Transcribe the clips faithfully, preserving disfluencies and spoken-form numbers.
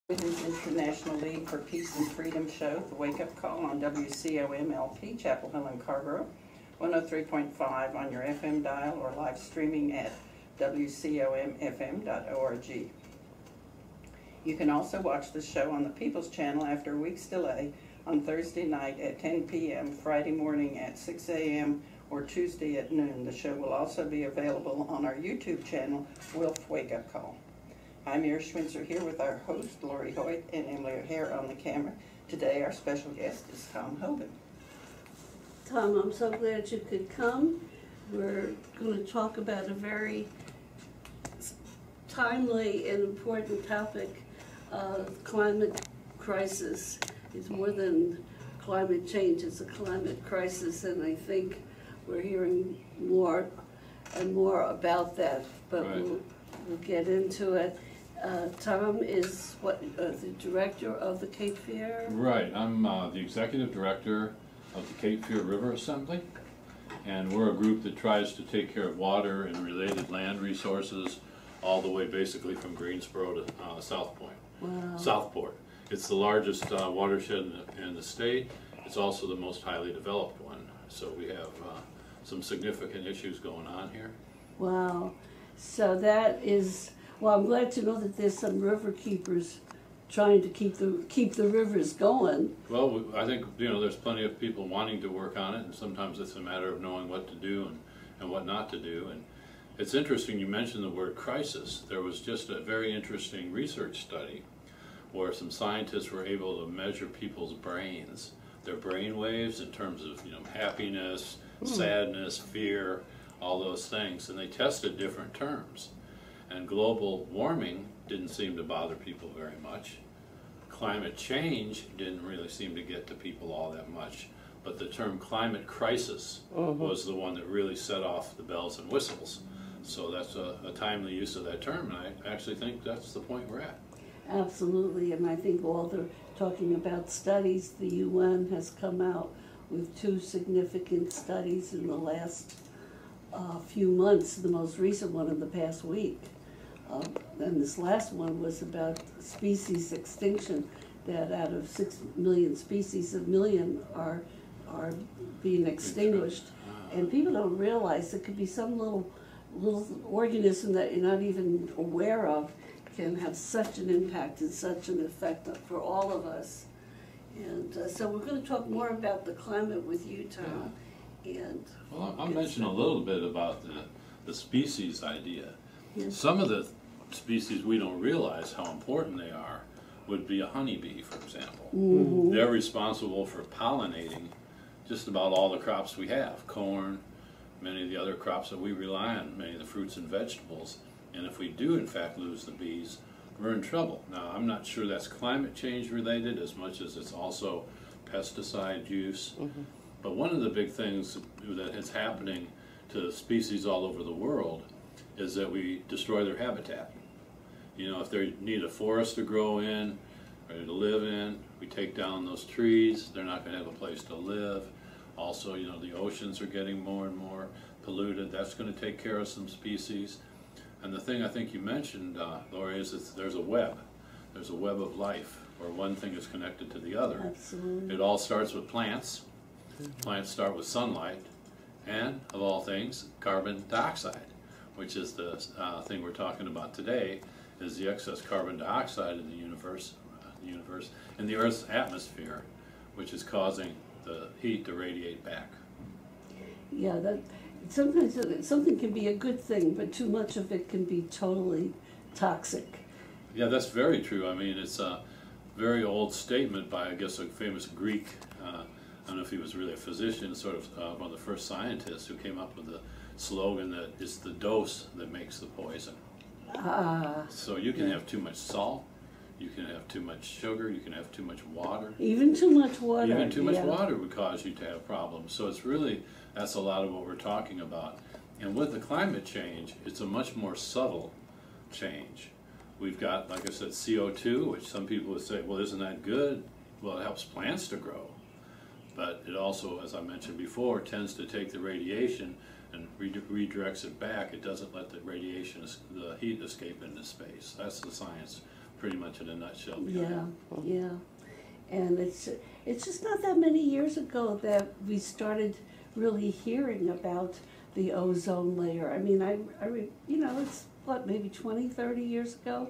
Women's International League for Peace and Freedom show, The Wake Up Call on W C O M L P, Chapel Hill and Carrboro, one oh three point five on your F M dial or live streaming at W C O M F M dot org. You can also watch the show on the People's Channel after a week's delay on Thursday night at ten p m, Friday morning at six a m, or Tuesday at noon. The show will also be available on our YouTube channel, Wilf Wake Up Call. I'm Mary Schwinzer here with our host, Lori Hoyt, and Emily O'Hare on the camera. Today, our special guest is Tom Hoban. Tom, I'm so glad you could come. We're going to talk about a very timely and important topic, uh, climate crisis. It's more than climate change, it's a climate crisis, and I think we're hearing more and more about that, but right. we'll, we'll get into it. Uh, Tom is what uh, the director of the Cape Fear? Right, I'm uh, the executive director of the Cape Fear River Assembly, and we're a group that tries to take care of water and related land resources all the way basically from Greensboro to uh, South Point, Wow. Southport. It's the largest uh, watershed in the, in the state. It's also the most highly developed one, so we have uh, some significant issues going on here. Wow. So that is, well, I'm glad to know that there's some river keepers trying to keep the keep the rivers going. Well, we, I think, you know, there's plenty of people wanting to work on it, and sometimes it's a matter of knowing what to do and, and what not to do. And it's interesting you mentioned the word crisis. There was just a very interesting research study where some scientists were able to measure people's brains, their brain waves in terms of, you know, happiness, mm. sadness, fear, all those things, and they tested different terms. And global warming didn't seem to bother people very much. Climate change didn't really seem to get to people all that much. But the term climate crisis mm-hmm. was the one that really set off the bells and whistles. So that's a, a timely use of that term, and I actually think that's the point we're at. Absolutely, and I think all the talking about studies, the U N has come out with two significant studies in the last uh, few months, the most recent one in the past week. Uh, and this last one was about species extinction, that out of six million species, a million are are being extinguished. And people don't realize it could be some little little organism that you're not even aware of can have such an impact and such an effect for all of us. And uh, so we're going to talk more about the climate with you, Tom. Yeah. And well, I'll mention a little bit about the, the species idea. Yes. Some of the species we don't realize how important they are would be a honeybee, for example. Mm-hmm. They're responsible for pollinating just about all the crops we have, corn, many of the other crops that we rely on, many of the fruits and vegetables. And if we do, in fact, lose the bees, we're in trouble. Now, I'm not sure that's climate change related as much as it's also pesticide use. Mm-hmm. But one of the big things that is happening to species all over the world is that we destroy their habitat. You know, if they need a forest to grow in, or to live in, we take down those trees, they're not going to have a place to live. Also, you know, the oceans are getting more and more polluted. That's going to take care of some species. And the thing I think you mentioned, uh, Lori, is that there's a web. There's a web of life where one thing is connected to the other. Absolutely. It all starts with plants. Plants start with sunlight, and of all things, carbon dioxide, which is the uh, thing we're talking about today, is the excess carbon dioxide in the universe, uh, the universe, in the Earth's atmosphere, which is causing the heat to radiate back. Yeah, that sometimes something can be a good thing, but too much of it can be totally toxic. Yeah, that's very true. I mean, it's a very old statement by, I guess, a famous Greek, uh, I don't know if he was really a physician, sort of uh, one of the first scientists who came up with the slogan that it's the dose that makes the poison. Ah. So you can have too much salt, you can have too much sugar, you can have too much water. Even too much water. Even too much yeah. water would cause you to have problems. So it's really, that's a lot of what we're talking about. And with the climate change, it's a much more subtle change. We've got, like I said, C O two, which some people would say, well, isn't that good? Well, it helps plants to grow. But it also, as I mentioned before, tends to take the radiation and re redirects it back. It doesn't let the radiation, the heat escape into space. That's the science pretty much in a nutshell. Yeah, yeah. And it's, it's just not that many years ago that we started really hearing about the ozone layer. I mean, I, I re- you know, it's what, maybe twenty, thirty years ago?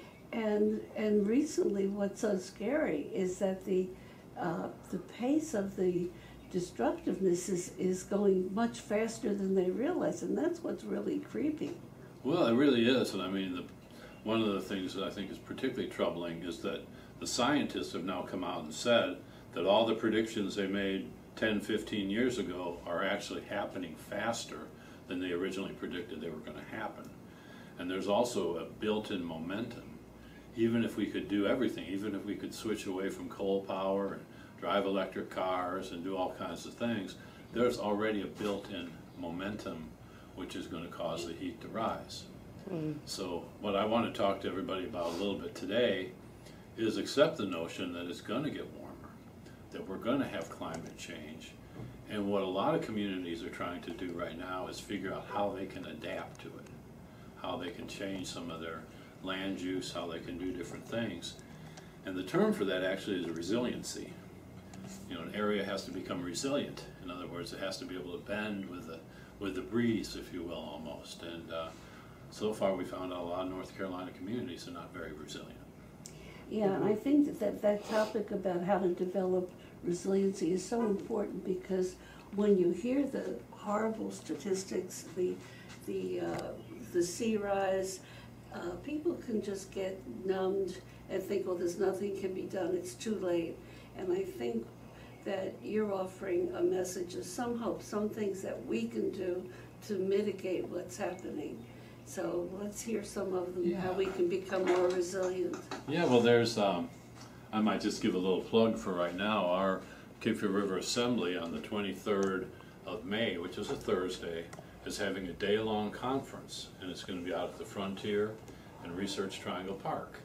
And, and recently what's so scary is that the, uh, the pace of the destructiveness is, is going much faster than they realize, and that's what's really creepy. Well, it really is, and I mean, the, one of the things that I think is particularly troubling is that the scientists have now come out and said that all the predictions they made ten, fifteen years ago are actually happening faster than they originally predicted they were going to happen. And there's also a built-in momentum. Even if we could do everything, even if we could switch away from coal power and drive electric cars and do all kinds of things, there's already a built-in momentum which is going to cause the heat to rise. Mm. So what I want to talk to everybody about a little bit today is accept the notion that it's going to get warmer, that we're going to have climate change. And what a lot of communities are trying to do right now is figure out how they can adapt to it, how they can change some of their land use, how they can do different things. And the term for that actually is resiliency. You know, an area has to become resilient. In other words, it has to be able to bend with the, with the breeze, if you will, almost. And uh, so far we found out a lot of North Carolina communities are not very resilient. Yeah, and I think that, that that topic about how to develop resiliency is so important, because when you hear the horrible statistics, the the uh, the sea rise, uh, people can just get numbed and think, well, there's nothing can be done, it's too late. And I think that you're offering a message of some hope, some things that we can do to mitigate what's happening. So let's hear some of them, Yeah. how we can become more resilient. Yeah, well, there's, um, I might just give a little plug for right now. Our Cape Fear River Assembly on the twenty-third of May, which is a Thursday, is having a day-long conference, and it's going to be out at the Frontier and Research Triangle Park.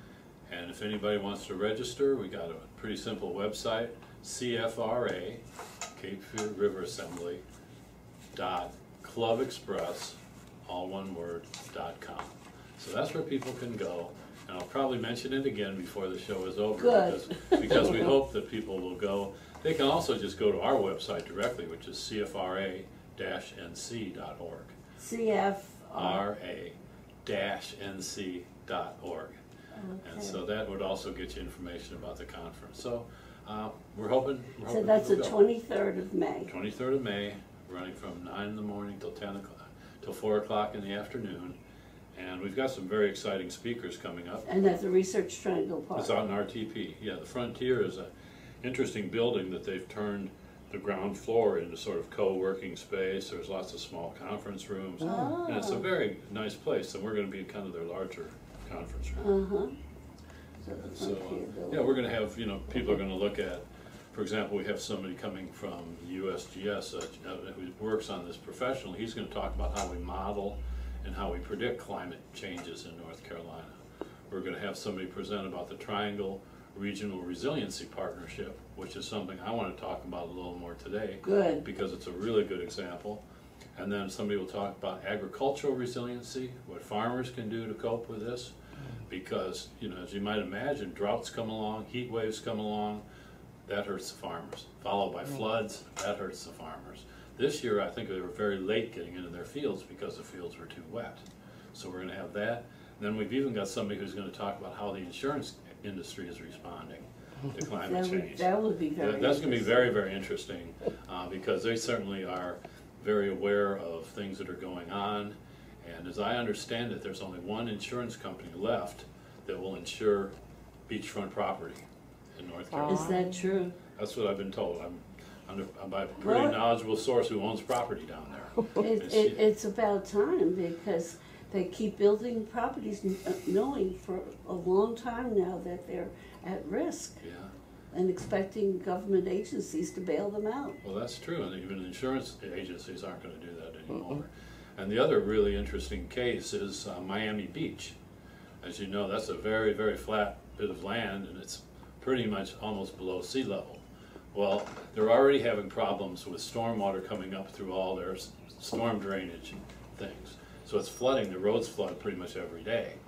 And if anybody wants to register, we got a pretty simple website, C F R A, Cape Fear River Assembly, dot Club Express, all one word, dot com. So that's where people can go, and I'll probably mention it again before the show is over. Good. because, because we hope that people will go. They can also just go to our website directly, which is C F R A dash N C dot org. C F R A dash N C dot org. Okay. And so that would also get you information about the conference. So uh, we're hoping. We're So hoping that's the people go. twenty-third of May. twenty-third of May, running from nine in the morning till ten o'clock, till four o'clock in the afternoon. And we've got some very exciting speakers coming up. And at the Research Triangle Park. It's out in R T P. Yeah, the Frontier is an interesting building that they've turned the ground floor into sort of co-working space. There's lots of small conference rooms. Oh. And it's a very nice place, and we're going to be in kind of their larger conference room. Uh-huh. So the And so, Frontier uh, building. yeah, we're going to have, you know, people are going to look at, for example, we have somebody coming from U S G S uh, uh, who works on this professionally. He's going to talk about how we model and how we predict climate changes in North Carolina. We're going to have somebody present about the Triangle Regional Resiliency Partnership, which is something I want to talk about a little more today. Good. Because it's a really good example. And then somebody will talk about agricultural resiliency, what farmers can do to cope with this. Because, you know, as you might imagine, droughts come along, heat waves come along, that hurts the farmers. Followed by floods, that hurts the farmers. This year, I think they were very late getting into their fields because the fields were too wet. So we're going to have that. And then we've even got somebody who's going to talk about how the insurance industry is responding to climate That would, change. that would be very That- That's going to be interesting. very, very interesting uh, because they certainly are very aware of things that are going on. And as I understand it, there's only one insurance company left that will insure beachfront property in North Carolina. Is that true? That's what I've been told. I'm, I'm, a, I'm by a pretty Well- knowledgeable source who owns property down there. It, It's- it, it's about time, because they keep building properties n- uh, knowing for a long time now that they're at risk, Yeah, and expecting government agencies to bail them out. well, that's true, and even insurance agencies aren't going to do that anymore. And the other really interesting case is uh, Miami Beach. As you know, that's a very, very flat bit of land, and it's pretty much almost below sea level. Well, they're already having problems with stormwater coming up through all their s- storm drainage things. So it's flooding, the roads flood pretty much every day.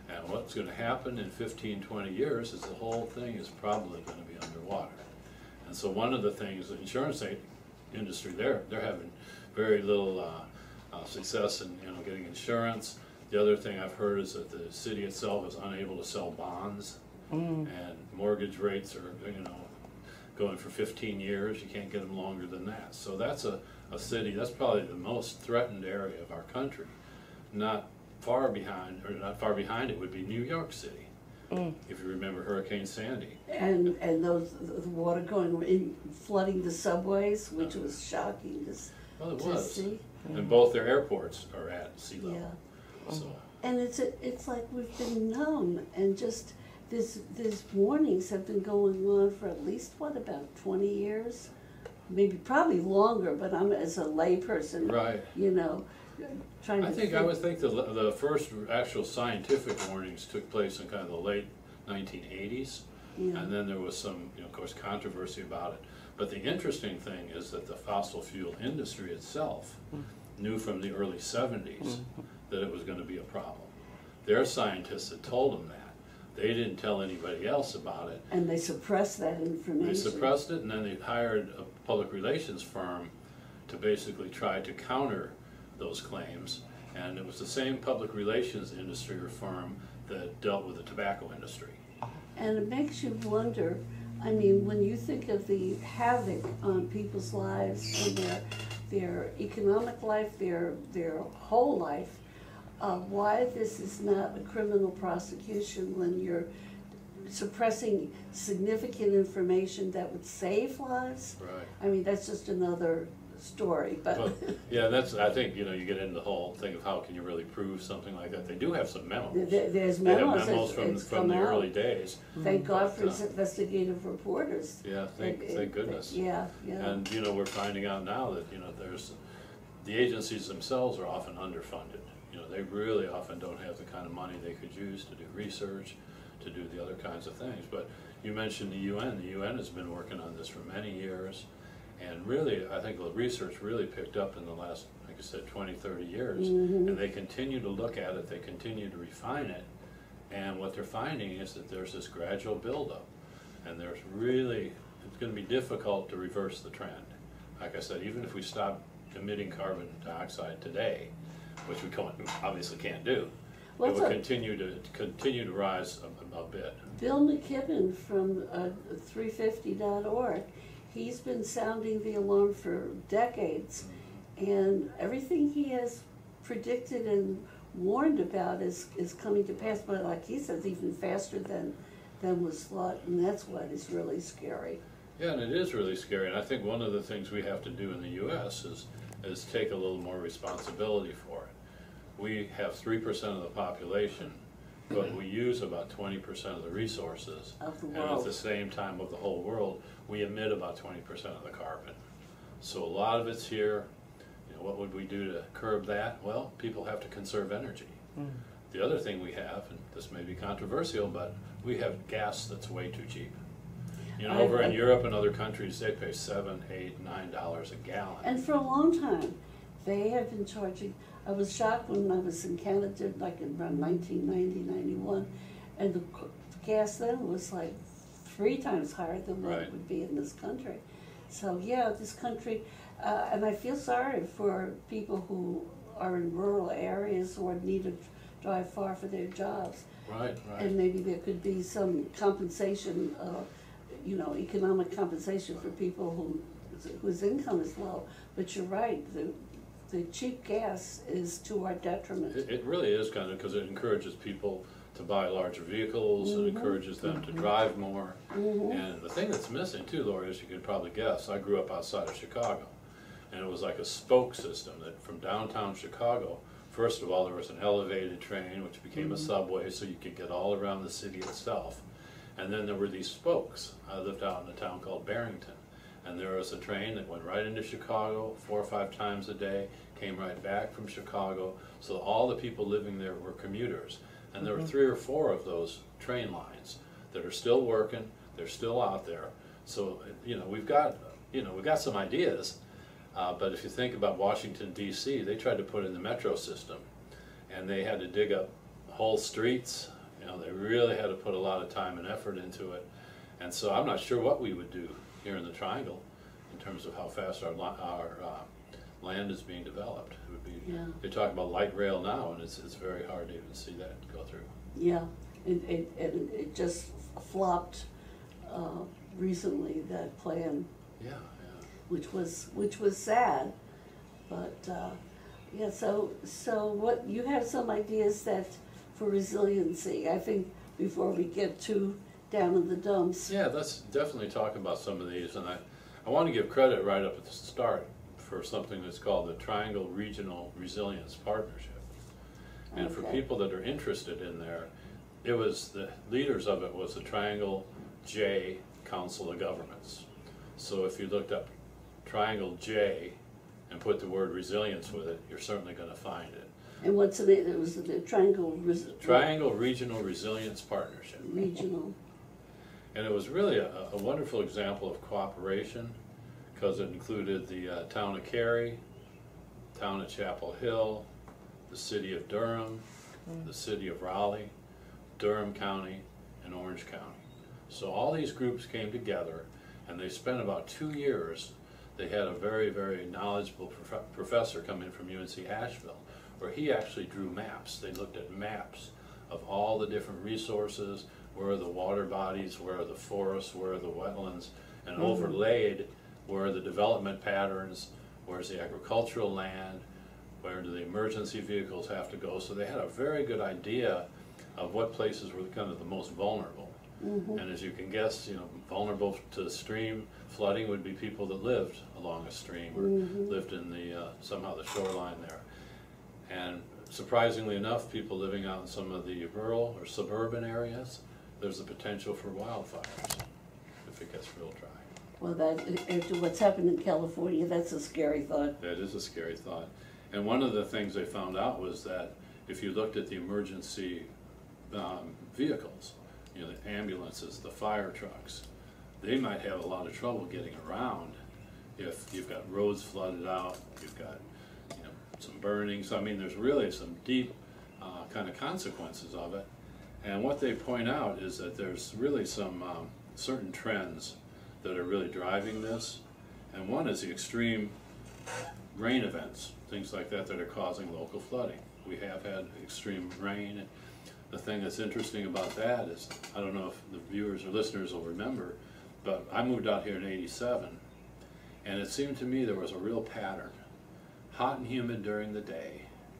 And what's going to happen in fifteen, twenty years is the whole thing is probably going to be underwater. And so one of the things, the insurance industry, they're, they're having very little uh, uh, success in, you know, getting insurance. The other thing I've heard is that the city itself is unable to sell bonds, mm. and mortgage rates are, you know, going for fifteen years. You can't get them longer than that. So that's a, a city, that's probably the most threatened area of our country. Not far behind, or not far behind it would be New York City, mm. if you remember Hurricane Sandy. And and those the water going in, flooding the subways, which uh, was shocking to, well, it to was. see. And both their airports are at sea level. Yeah. So. And it's a, it's like we've been numb, and just this these warnings have been going on for at least what, about twenty years, maybe probably longer. But I'm, as a layperson, right? You know. Trying I to think, think I would think the, the first actual scientific warnings took place in kind of the late nineteen eighties, yeah. And then there was some, you know, of course, controversy about it. But the interesting thing is that the fossil fuel industry itself mm. knew from the early seventies mm. that it was going to be a problem. Their scientists had told them that. They didn't tell anybody else about it. And they suppressed that information. They suppressed it, and then they hired a public relations firm to basically try to counter those claims, and it was the same public relations industry or firm that dealt with the tobacco industry. And it makes you wonder, I mean, when you think of the havoc on people's lives and their their economic life, their their whole life, uh, why this is not a criminal prosecution when you're suppressing significant information that would save lives. Right. I mean, that's just another story, but well, yeah, that's. I think, you know, you get into the whole thing of how can you really prove something like that. They do have some memos. There, there's they memos. have memos it's, from it's from the out. early days. Thank mm-hmm. God for but, uh, investigative reporters. Yeah, thank it, thank it, goodness. Yeah, yeah. And you know, we're finding out now that, you know, there's the agencies themselves are often underfunded. You know, they really often don't have the kind of money they could use to do research, to do the other kinds of things. But you mentioned the U N. The U N has been working on this for many years. And really, I think the research really picked up in the last, like I said, twenty, thirty years. Mm-hmm. And they continue to look at it, they continue to refine it. And what they're finding is that there's this gradual buildup. And there's really, it's going to be difficult to reverse the trend. Like I said, even if we stop emitting carbon dioxide today, which we can't, obviously can't do, well, it will continue to continue to rise a, a bit. Bill McKibben from uh, three fifty dot org, he's been sounding the alarm for decades, and everything he has predicted and warned about is, is coming to pass, but like he says, even faster than, than was thought, and that's what is really scary. Yeah, and it is really scary, and I think one of the things we have to do in the U S is, is take a little more responsibility for it. We have three percent of the population, but we use about twenty percent of the resources. Of the world. And at the same time of the whole world, we emit about twenty percent of the carbon. So a lot of it's here. You know, what would we do to curb that? Well, people have to conserve energy. Mm. The other thing we have, and this may be controversial, but we have gas that's way too cheap. You know, I, over I, in Europe and other countries, they pay seven, eight, nine dollars a gallon. And for a long time, they have been charging. I was shocked when I was in Canada, like around nineteen ninety, ninety-one, and the gas then was like three times higher than what right. it would be in this country. So yeah, this country, uh, and I feel sorry for people who are in rural areas or need to drive far for their jobs. Right, right. And maybe there could be some compensation, uh, you know, economic compensation for people who whose income is low. But you're right, the the cheap gas is to our detriment. It, it really is kind of, because it encourages people to buy larger vehicles, mm-hmm. it encourages them mm-hmm. to drive more. Mm-hmm. And the thing that's missing too, Lori, as you could probably guess, I grew up outside of Chicago. And it was like a spoke system that from downtown Chicago, first of all, there was an elevated train, which became mm-hmm. a subway, so you could get all around the city itself. And then there were these spokes. I lived out in a town called Barrington. And there was a train that went right into Chicago four or five times a day, came right back from Chicago. So all the people living there were commuters. And there were three or four of those train lines that are still working. They're still out there. So, you know, we've got, you know, we've got some ideas. Uh, but if you think about Washington, D C, they tried to put in the metro system. And they had to dig up whole streets You know, they really had to put a lot of time and effort into it. And so I'm not sure what we would do here in the Triangle in terms of how fast our, li- our uh, land is being developed. It would be, Yeah. they talk about light rail now, and it's, it's very hard to even see that go through. Yeah, it, it, it, it just flopped uh, recently, that plan, Yeah, yeah. which was, which was sad. But, uh, yeah, so, so what, you have some ideas that, for resiliency, I think, before we get too down in the dumps. Yeah, let's definitely talk about some of these, and I, I want to give credit right up at the start for something that's called the Triangle Regional Resilience Partnership. And for Okay. people that are interested in there, it was, the leaders of it was the Triangle J Council of Governments. So if you looked up Triangle J and put the word resilience with it, you're certainly going to find it. And what's the name, it was the Triangle Res- Triangle Regional Resilience Partnership. Regional. And it was really a, a wonderful example of cooperation, because it included the uh, town of Cary, town of Chapel Hill, the city of Durham, the city of Raleigh, Durham County, and Orange County. So all these groups came together, and they spent about two years. They had a very, very knowledgeable prof professor come in from U N C Asheville, where he actually drew maps. They looked at maps of all the different resources, where are the water bodies, where are the forests, where are the wetlands, and Mm-hmm. overlaid where are the development patterns, where's the agricultural land, where do the emergency vehicles have to go. So they had a very good idea of what places were kind of the most vulnerable. Mm-hmm. And as you can guess, you know, vulnerable to the stream flooding would be people that lived along a stream or Mhm. lived in the, uh, somehow the shoreline there. And surprisingly enough, people living out in some of the rural or suburban areas, there's the potential for wildfires if it gets real dry. Well, that, after what's happened in California, that's a scary thought. That is a scary thought. And one of the things they found out was that if you looked at the emergency um, vehicles, you know, the ambulances, the fire trucks, they might have a lot of trouble getting around if you've got roads flooded out, you've got, you know, some burning. So I mean, there's really some deep uh, kind of consequences of it. And what they point out is that there's really some um, certain trends that are really driving this. And one is the extreme rain events, things like that that are causing local flooding. We have had extreme rain. And the thing that's interesting about that is, I don't know if the viewers or listeners will remember, but I moved out here in eighty-seven, and it seemed to me there was a real pattern. Hot and humid during the day,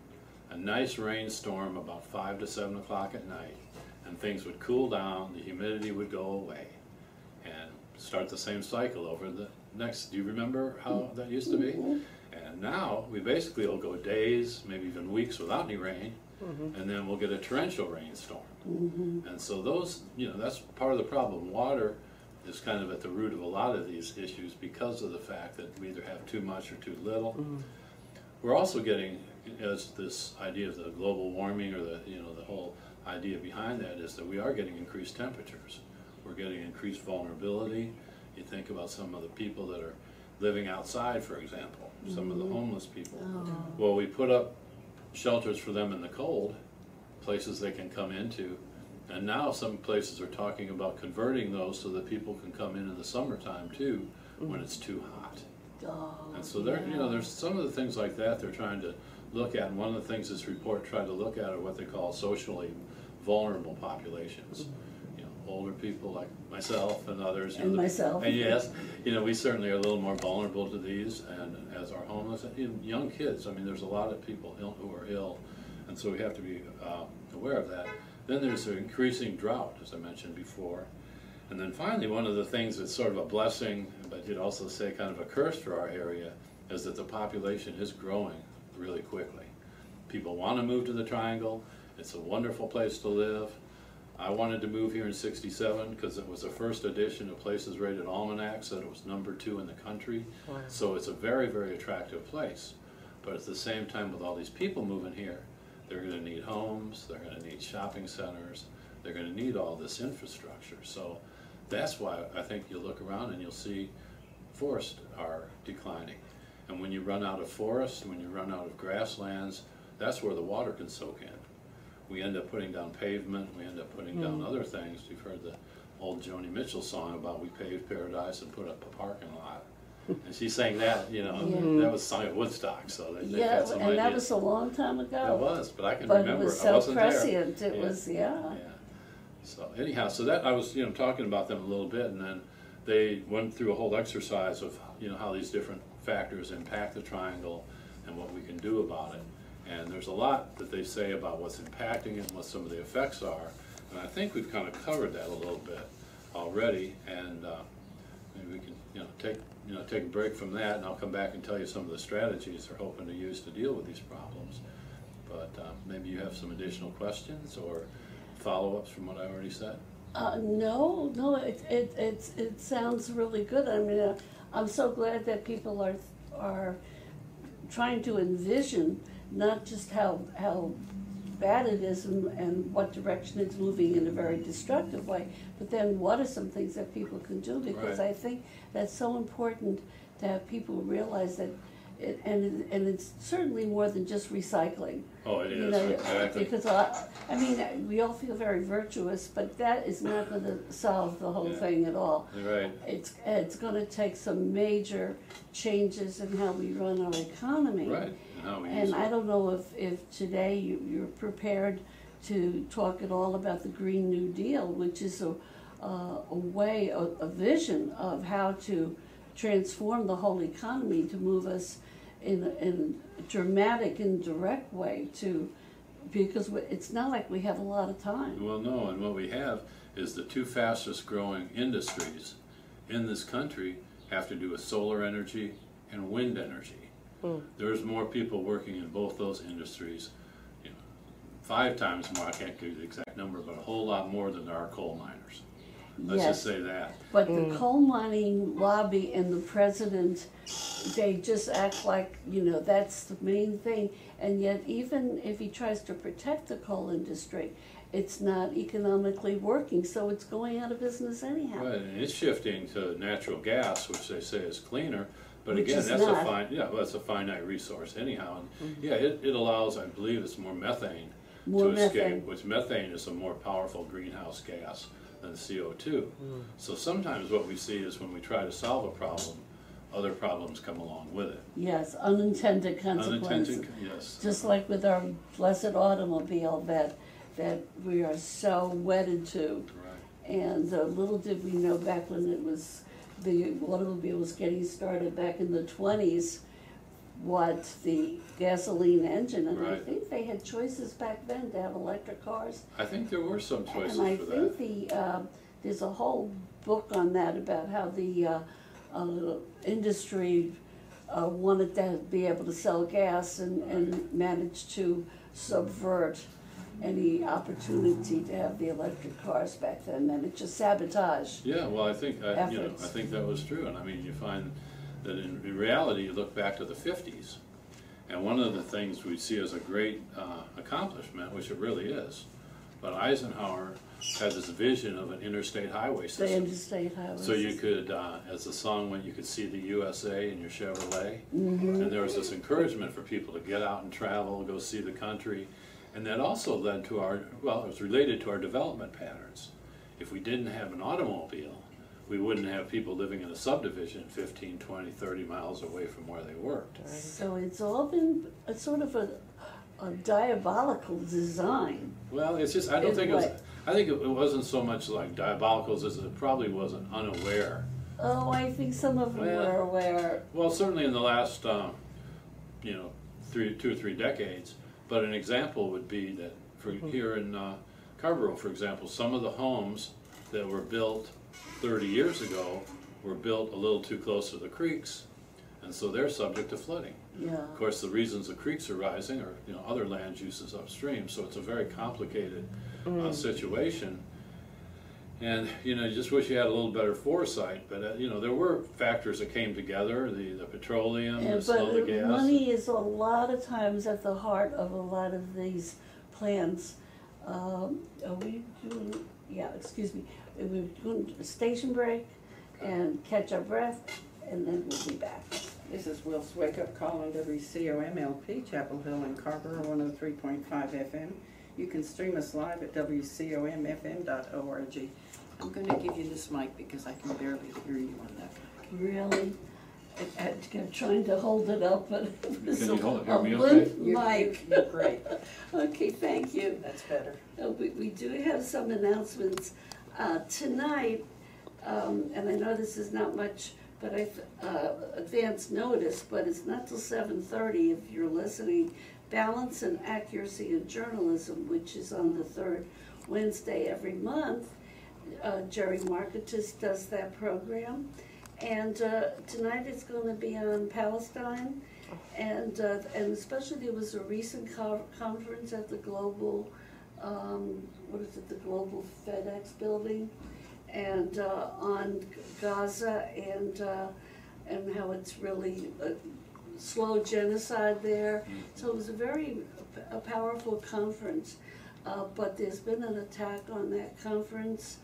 a nice rainstorm about five to seven o'clock at night, and things would cool down, the humidity would go away, and start the same cycle over the next. Do you remember how that used to be? Mhm. And now we basically will go days, maybe even weeks without any rain, Mm-hmm. and then we'll get a torrential rainstorm. Mhm. And so those, you know, that's part of the problem. Water is kind of at the root of a lot of these issues because of the fact that we either have too much or too little. Mm-hmm. We're also getting, as this idea of the global warming, or the, you know, the whole idea behind that is that we are getting increased temperatures. We're getting increased vulnerability. You think about some of the people that are living outside, for example, some of the homeless people. Oh. Well, we put up shelters for them in the cold, places they can come into, and now some places are talking about converting those so that people can come in in the summertime too, when it's too hot. Oh, And so there, you know, yeah. there's some of the things like that they're trying to look at, and one of the things this report tried to look at are what they call socially vulnerable populations. You know, older people like myself and others. you know, And the- myself. And yes, you know, we certainly are a little more vulnerable to these, and as our homeless, and even young kids. I mean, there's a lot of people ill, who are ill, and so we have to be uh, aware of that. Then there's an increasing drought, as I mentioned before. And then finally, one of the things that's sort of a blessing, but you'd also say kind of a curse for our area, is that the population is growing really quickly. People want to move to the Triangle. It's a wonderful place to live. I wanted to move here in sixty-seven because it was the first edition of Places Rated Almanac, said it was number two in the country. Wow. So it's a very, very attractive place. But at the same time, with all these people moving here, they're going to need homes, they're going to need shopping centers, they're going to need all this infrastructure. So that's why I think you'll look around and you'll see forests are declining. And when you run out of forest, when you run out of grasslands, that's where the water can soak in. we end up putting down pavement, we end up putting down Mm. other things. You've heard the old Joni Mitchell song about we paved paradise and put up a parking lot. And she sang that, you know, Yeah. that was sung at Woodstock, so they, they Yeah, had some and that ideas. was a long time ago. It was, but I can But it remember, was I so wasn't there. prescient, it Yeah. was, yeah. Yeah. So anyhow, so that, I was, you know, talking about them a little bit, and then they went through a whole exercise of, you know, how these different factors impact the triangle and what we can do about it. And there's a lot that they say about what's impacting it and what some of the effects are. And I think we've kind of covered that a little bit already, and uh, maybe we can, you know, take, you know, take a break from that, and I'll come back and tell you some of the strategies they're hoping to use to deal with these problems. But uh, maybe you have some additional questions or follow-ups from what I already said? Uh, no, no, it, it, it, it sounds really good. I mean, uh, I'm so glad that people are, are trying to envision not just how, how bad it is and, and what direction it's moving in a very destructive way, but then what are some things that people can do? Because Right. I think that's so important to have people realize that, it, and, it- and it's certainly more than just recycling. Oh, it You is, know, exactly. because I, I mean, we all feel very virtuous, but that is not going to solve the whole Yeah. thing at all. You're right. It's it's going to take some major changes in how we run our economy. Right, and how we use And it. I don't know if, if today you, you're prepared to talk at all about the Green New Deal, which is a, uh, a way, a, a vision of how to transform the whole economy to move us in a, in a dramatic and direct way to, because we- it's not like we have a lot of time. Well, no, and what we have is the two fastest growing industries in this country have to do with solar energy and wind energy. Mm. There's more people working in both those industries, you know, five times more, I can't give you the exact number, but a whole lot more than there are coal miners. Let's Yes. just say that. But the coal mining lobby and the president, they just act like, you know, that's the main thing. And yet, even if he tries to protect the coal industry, it's not economically working, so it's going out of business anyhow. Right, and it's shifting to natural gas, which they say is cleaner, but Which again, is that's a not. fine, yeah, well, that's a finite resource anyhow. And yeah, it, it allows, I believe it's more methane More to escape, methane. which methane is a more powerful greenhouse gas than C O two. So sometimes what we see is when we try to solve a problem, other problems come along with it. Yes, unintended consequences. Unintended, yes. Just like with our blessed automobile that, that we are so wedded to. Right, And uh, little did we know back when it was, the automobile was getting started back in the twenties, what the gasoline engine, and I Right. think they had choices back then to have electric cars. I think there were some choices And I for think that. the, uh, there's a whole book on that about how the uh, uh, industry uh, wanted to be able to sell gas and, and managed to subvert any opportunity to have the electric cars back then, and it just sabotaged. Yeah, well, I think, I, you know, Efforts. I think that was true, and I mean, you find that in, in reality, you look back to the fifties, and one of the things we see as a great uh, accomplishment, which it really is, but Eisenhower had this vision of an interstate highway The system. interstate highways. So you could, uh, as the song went, you could see the U S A in your Chevrolet, Mm-hmm. and there was this encouragement for people to get out and travel, go see the country, and that also led to our, well, it was related to our development patterns. If we didn't have an automobile, we wouldn't have people living in a subdivision fifteen, twenty, thirty miles away from where they worked. So it's all been a sort of a, a diabolical design. Well, it's just, I don't In think it was, what? I think it it wasn't so much like diabolical as it probably wasn't unaware. Oh, I think some of them Well- were aware. Well, certainly in the last, um, you know, three, two or three decades. But an example would be that for here in uh, Carrboro, for example, some of the homes that were built thirty years ago were built a little too close to the creeks, and so they're subject to flooding. Yeah. Of course, the reasons the creeks are rising are, you know, other land uses upstream, so it's a very complicated uh, situation. And, you know, you just wish you had a little better foresight, but, uh, you know, there were factors that came together, the, the petroleum, Yeah, the snow, the but gas. money is a lot of times at the heart of a lot of these plans. Um, are we doing, yeah, excuse me, we're doing a station break and catch our breath, and then we'll be back. This is Will's Wake Up Call on W C O M L P, Chapel Hill and Carver, one oh three point five F M. You can stream us live at W C O M F M dot org. I'm going to give you this mic because I can barely hear you on that mic. Really? I, I, I'm trying to hold it up, but it's Can a, you hold it? a Hear me limp okay? You're, mic. you're great. Okay, thank you. That's better. Uh, we, we do have some announcements. Uh, tonight, um, and I know this is not much, but I've, uh, advance notice, but it's not till seven thirty if you're listening. Balance and Accuracy in Journalism, which is on the third Wednesday every month. Uh, Jerry Marketis does that program. And uh, tonight it's going to be on Palestine. And, uh, and especially there was a recent co conference at the Global, um, what is it, the Global FedEx building, and uh, on Gaza and, uh, and how it's really a slow genocide there. So it was a very a powerful conference. Uh, but there's been an attack on that conference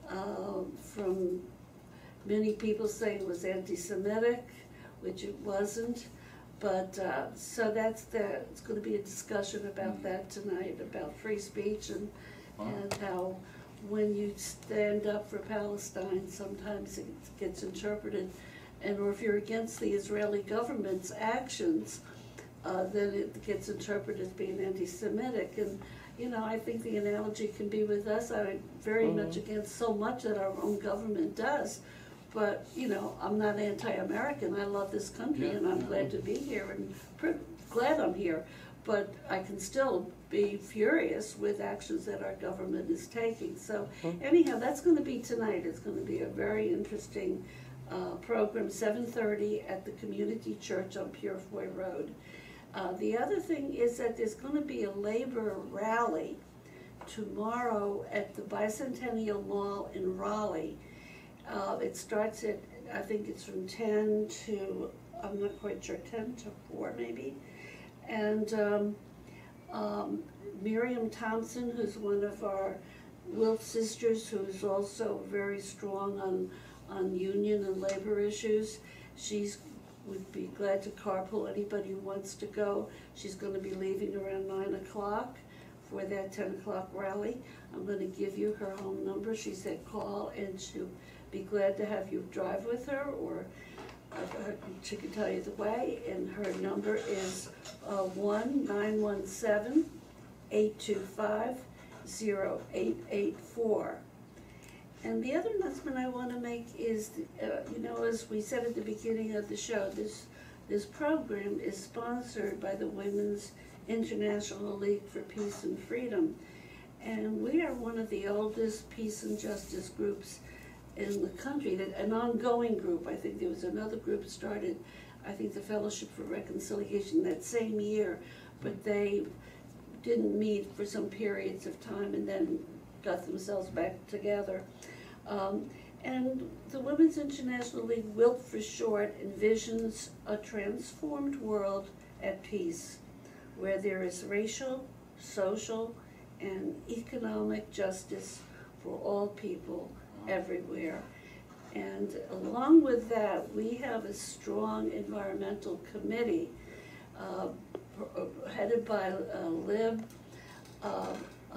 uh, from many people saying it was anti-Semitic, which it wasn't. But, uh, so that's the, it's gonna be a discussion about that tonight, about free speech and, Wow. and how when you stand up for Palestine, sometimes it gets interpreted, and or if you're against the Israeli government's actions, uh, then it gets interpreted as being anti-Semitic. And, you know, I think the analogy can be with us. I'm very Mhm. much against so much that our own government does. But, you know, I'm not anti-American. I love this country, Yeah, and I'm yeah. glad to be here and pr- glad I'm here. But I can still be furious with actions that our government is taking. So anyhow, that's going to be tonight. It's going to be a very interesting uh, program, seven thirty at the Community Church on Purefoy Road. Uh, the other thing is that there's going to be a labor rally tomorrow at the Bicentennial Mall in Raleigh. Uh, it starts at, I think it's from ten to, I'm not quite sure, ten to four maybe. And um, um, Miriam Thompson, who's one of our Wilf sisters, who's also very strong on, on union and labor issues, she's would be glad to carpool anybody who wants to go. She's going to be leaving around nine o'clock for that ten o'clock rally. I'm going to give you her home number. She said call, and she'll be glad to have you drive with her, or uh, she can tell you the way. And her number is uh, one nine one seven, eight two five, zero eight eight four. And the other announcement I want to make is, uh, you know, as we said at the beginning of the show, this this program is sponsored by the Women's International League for Peace and Freedom. And we are one of the oldest peace and justice groups in the country, that, an ongoing group. I think there was another group started, I think the Fellowship for Reconciliation, that same year, but they didn't meet for some periods of time and then got themselves back together. Um, and the Women's International League, W I L P for short, envisions a transformed world at peace, where there is racial, social, and economic justice for all people everywhere. And along with that, we have a strong environmental committee uh, headed by uh, Lib uh,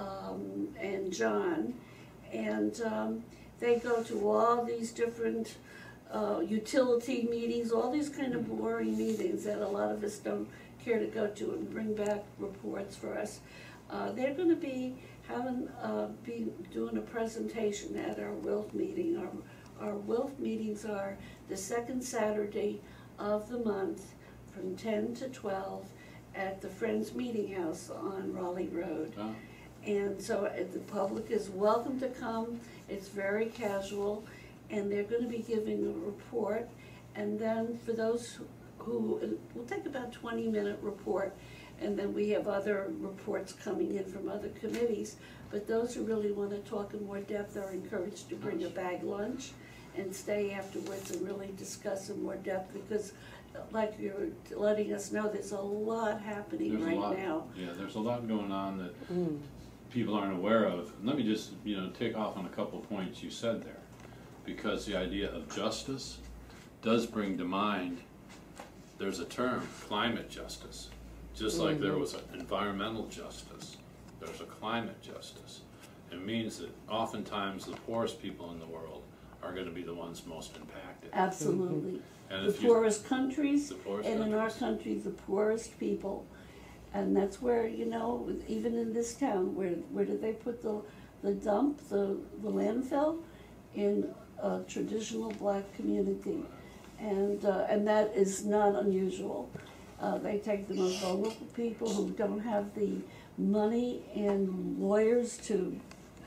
um, and John, and um, they go to all these different uh, utility meetings, all these kind of boring meetings that a lot of us don't care to go to, and bring back reports for us. Uh, they're going to be having, uh, be doing a presentation at our W I L P meeting. Our, our W I L P meetings are the second Saturday of the month from ten to twelve at the Friends Meeting House on Raleigh Road. Oh. And so uh, the public is welcome to come. It's very casual, and they're going to be giving a report. And then for those who, who we'll take about twenty minute report, and then we have other reports coming in from other committees. But those who really want to talk in more depth are encouraged to bring a bag lunch and stay afterwards and really discuss in more depth, because like you're letting us know, there's a lot happening There's right a lot, now. yeah, there's a lot going on that Mm. people aren't aware of. And let me just, you know, take off on a couple of points you said there, because the idea of justice does bring to mind, there's a term, climate justice. Just like there was an environmental justice, there's a climate justice. It means that oftentimes the poorest people in the world are going to be the ones most impacted. Absolutely. And The if you- poorest countries, The poorest and in our countries. country, the poorest people. And that's where, you know, even in this town, where, where did they put the, the dump, the, the landfill? In a traditional black community. And, uh, and that is not unusual. Uh, they take the most vulnerable people who don't have the money and lawyers to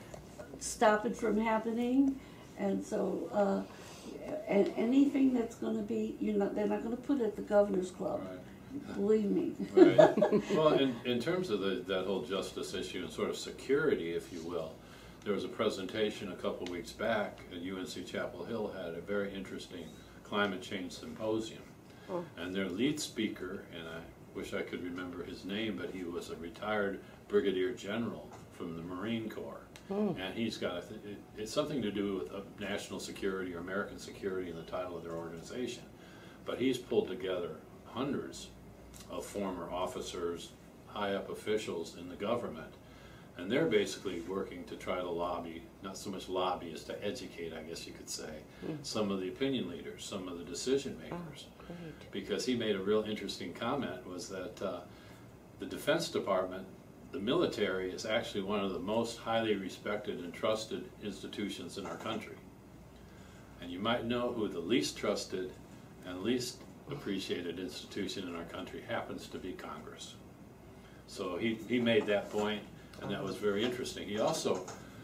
stop it from happening. And so, uh, and anything that's gonna be, you're not, they're not gonna put it at the governor's club. Right. Believe me. Right. Well, in, in terms of the, that whole justice issue and sort of security, if you will, there was a presentation a couple of weeks back at U N C Chapel Hill had a very interesting climate change symposium. Oh. And their lead speaker, and I wish I could remember his name, but he was a retired brigadier general from the Marine Corps. Mm. And he's got, a th it, it's something to do with uh, national security or American security in the title of their organization. But he's pulled together hundreds of former officers, high-up officials in the government, and they're basically working to try to lobby, not so much lobby as to educate, I guess you could say, Mm. some of the opinion leaders, some of the decision makers. Oh, great. Because he made a real interesting comment, was that uh, the Defense Department, the military, is actually one of the most highly respected and trusted institutions in our country. And you might know who the least trusted and least appreciated institution in our country happens to be Congress. So he, he made that point, and that was very interesting. He also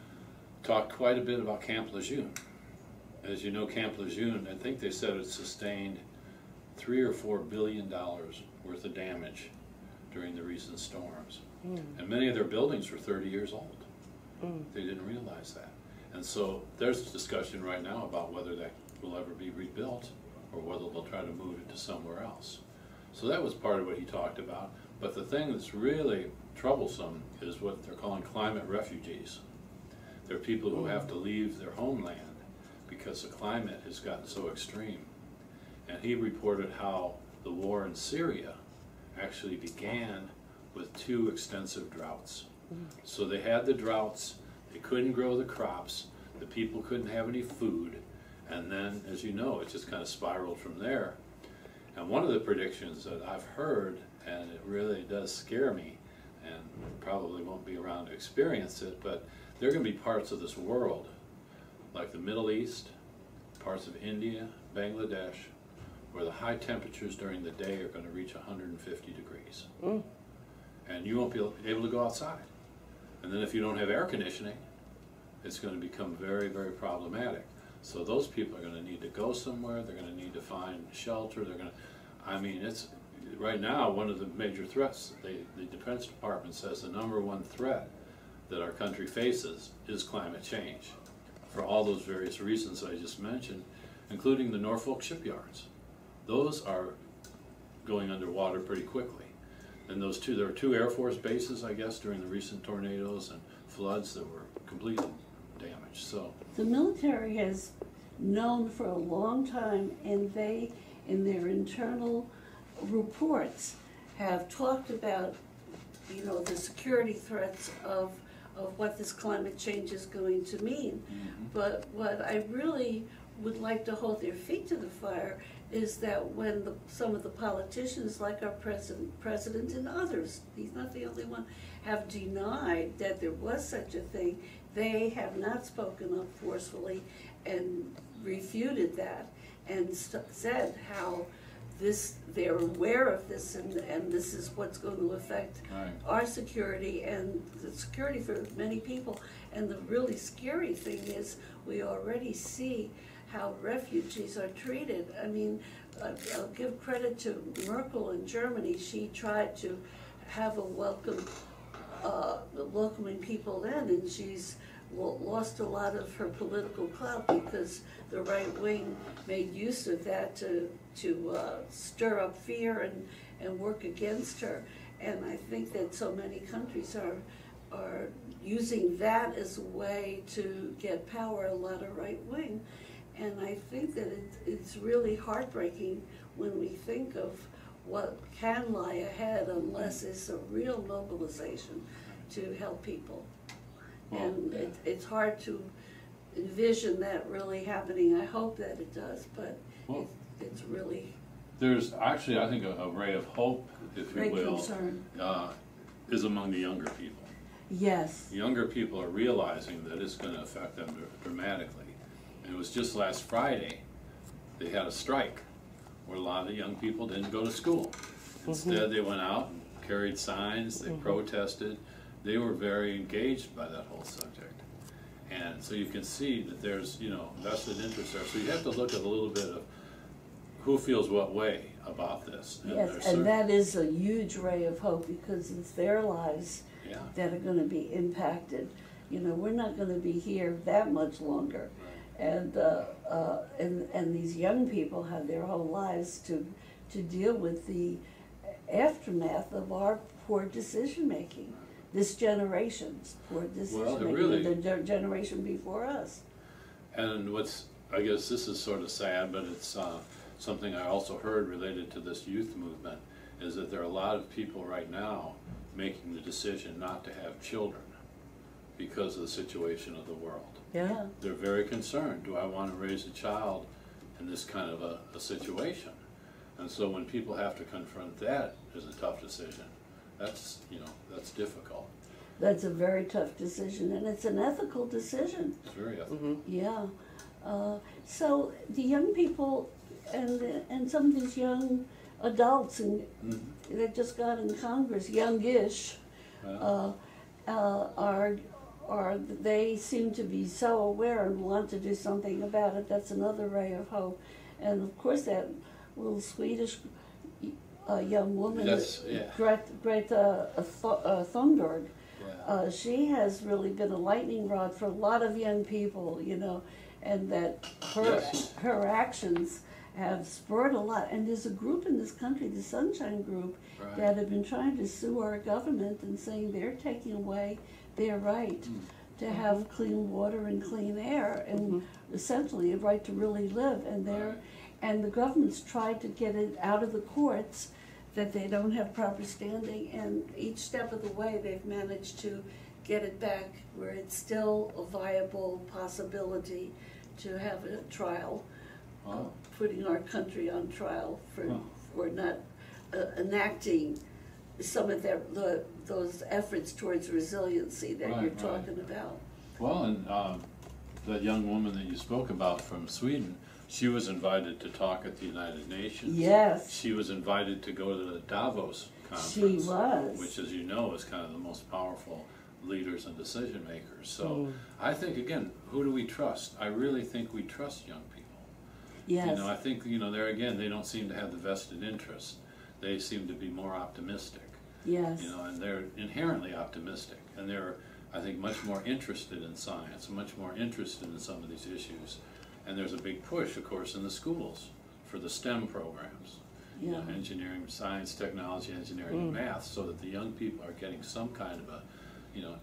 talked quite a bit about Camp Lejeune. As you know, Camp Lejeune, I think they said it sustained three or four billion dollars worth of damage during the recent storms. Mm. And many of their buildings were thirty years old. Mm. They didn't realize that. And so there's discussion right now about whether that will ever be rebuilt or whether they'll try to move it to somewhere else. So that was part of what he talked about. But the thing that's really troublesome is what they're calling climate refugees. They're people who have to leave their homeland because the climate has gotten so extreme. And he reported how the war in Syria actually began with two extensive droughts. So they had the droughts, they couldn't grow the crops, the people couldn't have any food, and then, as you know, it just kind of spiraled from there. And one of the predictions that I've heard, and it really does scare me, and probably won't be around to experience it, but there are going to be parts of this world, like the Middle East, parts of India, Bangladesh, where the high temperatures during the day are going to reach one hundred fifty degrees. Mm. And you won't be able to go outside. And then if you don't have air conditioning, it's going to become very, very problematic. So those people are going to need to go somewhere, they're going to need to find shelter, they're going to, I mean, it's, right now, one of the major threats, they, the Defense Department says the number one threat that our country faces is climate change, for all those various reasons I just mentioned, including the Norfolk shipyards. Those are going underwater pretty quickly. And those two, there were two Air Force bases, I guess, during the recent tornadoes and floods that were completely damaged. So The military has known for a long time, and they, in their internal reports, have talked about, you know, the security threats of, of what this climate change is going to mean. Mhm. But what I really would like to hold their feet to the fire is that when the, some of the politicians, like our president, president and others, he's not the only one, have denied that there was such a thing, they have not spoken up forcefully and refuted that and st- said how this, they're aware of this, and, and this is what's going to affect Right. our security and the security for many people. And the really scary thing is we already see how refugees are treated. I mean, uh, I'll give credit to Merkel in Germany. She tried to have a welcome, uh, welcoming people in, and she's lo- lost a lot of her political clout because the right wing made use of that to to uh, stir up fear and, and work against her. And I think that so many countries are are using that as a way to get power, a lot of right wing. And I think that it, it's really heartbreaking when we think of what can lie ahead unless it's a real mobilization to help people. Well, And yeah. it, it's hard to envision that really happening. I hope that it does, but Well, it, it's really there's actually, I think, a, a ray of hope, if you great will, concern. uh, is among the younger people. Yes. Younger people are realizing that it's going to affect them dr- dramatically. And it was just last Friday, they had a strike where a lot of the young people didn't go to school. Instead, they went out and carried signs, they protested. They were very engaged by that whole subject. And so you can see that there's, you know, vested interest there. So you have to look at a little bit of who feels what way about this. And Yes, there's and cer- that is a huge ray of hope because it's their lives Yeah. that are going to be impacted. You know, we're not going to be here that much longer, and uh, uh, and and these young people have their whole lives to to deal with the aftermath of our poor decision making. This generation's poor decision Well, it making, really- and the ge- generation before us. And what's, I guess this is sort of sad, but it's uh, something I also heard related to this youth movement, is that there are a lot of people right now making the decision not to have children because of the situation of the world. Yeah. They're very concerned. Do I want to raise a child in this kind of a, a situation? And so when people have to confront that as a tough decision, that's, you know, that's difficult. That's a very tough decision, and it's an ethical decision. It's very ethical. Yeah. Uh, so the young people and and some of these young adults and Mhm. that just got in Congress, youngish, Well, uh, uh, are are they seem to be so aware and want to do something about it. That's another ray of hope. And of course, that little Swedish uh, young woman, That's- yeah. Greta, Greta uh, Th- uh, Thunberg. yeah. Uh, she has really been a lightning rod for a lot of young people, you know, and that her Yes. her actions have spurred a lot. And there's a group in this country, the Sunshine Group, Right. that have been trying to sue our government and saying they're taking away their right Mm. to have clean water and clean air, and essentially a right to really live. And they're Right. and the government's tried to get it out of the courts that they don't have proper standing, and each step of the way they've managed to get it back where it's still a viable possibility to have a trial, Wow. putting our country on trial for, Huh. for not uh, enacting some of their, the, those efforts towards resiliency that Right, you're right. talking about. Well, and um, that young woman that you spoke about from Sweden, she was invited to talk at the United Nations. Yes, She was invited to go to the Davos she conference, was. which, as you know, is kind of the most powerful leaders and decision makers. So I think, again, who do we trust? I really think we trust young people. Yes. You know, I think, you know, there again, they don't seem to have the vested interest. They seem to be more optimistic. Yes. You know, and they're inherently optimistic, and they're, I think, much more interested in science, much more interested in some of these issues. And there's a big push, of course, in the schools for the STEM programs, you know, Yeah. engineering, science, technology, engineering, and math, so that the young people are getting some kind of a, you know,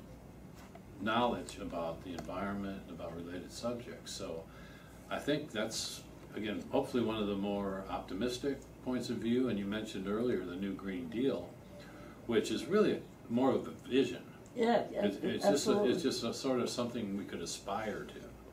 knowledge about the environment, about related subjects. So I think that's, again, hopefully one of the more optimistic points of view. And you mentioned earlier the new Green Deal, which is really more of a vision. Yeah, yeah, It's, it's just a, absolutely. it's just a sort of something we could aspire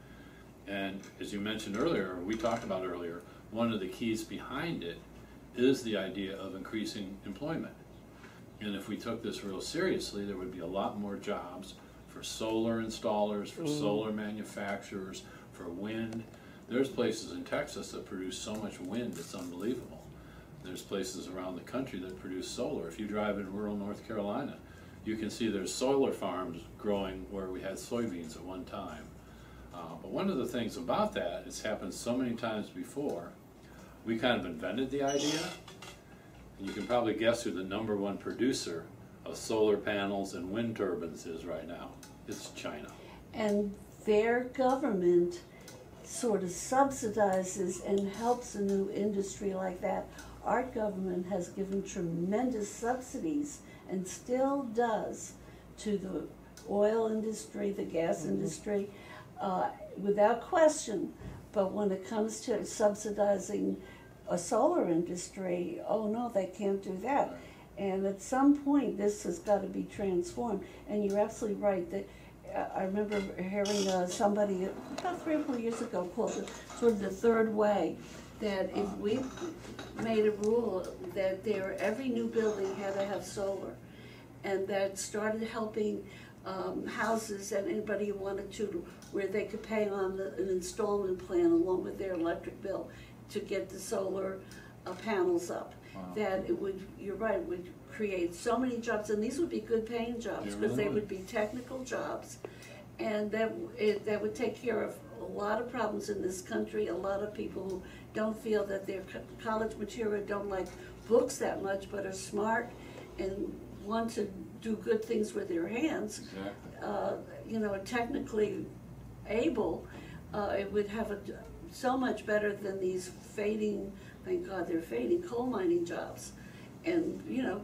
to. And as you mentioned earlier, we talked about earlier, one of the keys behind it is the idea of increasing employment. And if we took this real seriously, there would be a lot more jobs for solar installers, for solar manufacturers, for wind. There's places in Texas that produce so much wind, it's unbelievable. There's places around the country that produce solar. If you drive in rural North Carolina, you can see there's solar farms growing where we had soybeans at one time. Uh, but one of the things about that, it's happened so many times before, we kind of invented the idea. And you can probably guess who the number one producer of solar panels and wind turbines is right now. It's China. And their government sort of subsidizes and helps a new industry like that. Our government has given tremendous subsidies and still does to the oil industry, the gas industry, uh, without question. But when it comes to subsidizing a solar industry, oh no, they can't do that. And at some point, this has got to be transformed. And you're absolutely right that uh, I remember hearing uh, somebody about three or four years ago called it sort of the third way, that if we made a rule that there every new building had to have solar, and that started helping um, houses and anybody who wanted to, where they could pay on the, an installment plan along with their electric bill to get the solar uh, panels up. Wow. That it would, you're right, would create so many jobs, and these would be good paying jobs, because they would be technical jobs, and that it, that would take care of a lot of problems in this country. A lot of people who don't feel that their co college material, don't like books that much, but are smart and want to do good things with their hands. Exactly. Uh, you know, technically able, uh, it would have a, so much better than these fading, thank God they're fading, coal mining jobs. And, you know,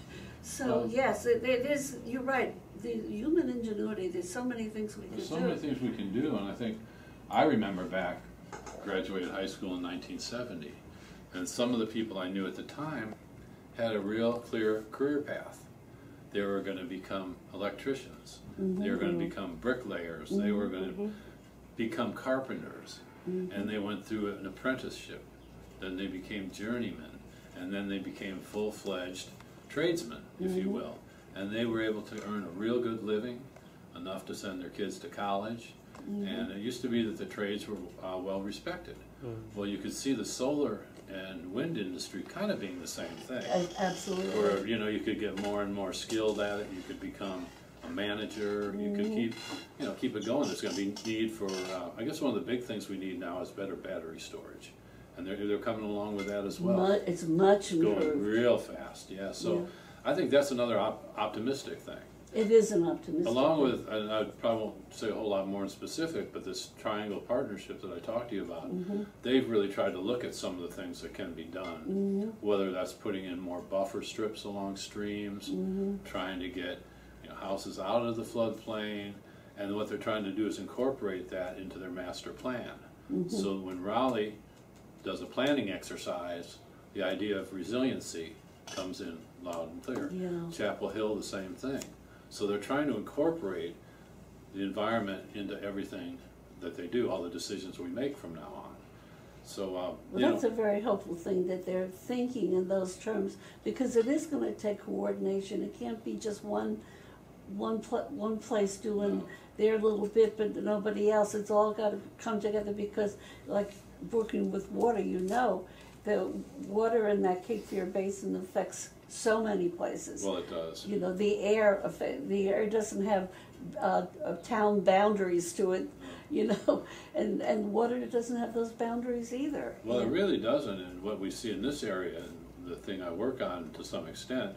so well, yes, it, it is, you're right, the human ingenuity, there's so many things we can do. There's so many things we can do, and I think, I remember back, graduated high school in nineteen seventy, and some of the people I knew at the time had a real clear career path. They were going to become electricians, mm-hmm. they were going to become bricklayers, mm-hmm. they were going to mm-hmm. become carpenters, mm-hmm. and they went through an apprenticeship, then they became journeymen, and then they became full-fledged tradesmen, if mm-hmm. you will, and they were able to earn a real good living, enough to send their kids to college. Mm-hmm. And it used to be that the trades were uh, well respected. Mm-hmm. Well, you could see the solar and wind industry kind of being the same thing. Absolutely. Where, you know, you could get more and more skilled at it. You could become a manager. Mm-hmm. You could keep, you know, keep it going. There's going to be need for, uh, I guess one of the big things we need now is better battery storage. And they're, they're coming along with that as well. Much, it's much improved. Going real fast, yeah. So yeah. I think that's another op optimistic thing. It is an optimistic Along thing. with, and I probably won't say a whole lot more in specific, but this triangle partnership that I talked to you about, mm-hmm. they've really tried to look at some of the things that can be done, mm-hmm. whether that's putting in more buffer strips along streams, mm-hmm. trying to get you know, houses out of the floodplain, and what they're trying to do is incorporate that into their master plan. Mm-hmm. So when Raleigh does a planning exercise, the idea of resiliency comes in loud and clear. Yeah. Chapel Hill, the same thing. So they're trying to incorporate the environment into everything that they do, all the decisions we make from now on. So, uh, well, you that's know, a very helpful thing that they're thinking in those terms, because it is going to take coordination. It can't be just one, one, pl one place doing no. their little bit, but nobody else. It's all got to come together, because, like working with water, you know, the water in that Cape Fear Basin affects so many places. Well, it does. You know, the air, the air doesn't have uh, uh, town boundaries to it, you know, and, and water doesn't have those boundaries either. Well, and it really doesn't, and what we see in this area, and the thing I work on to some extent,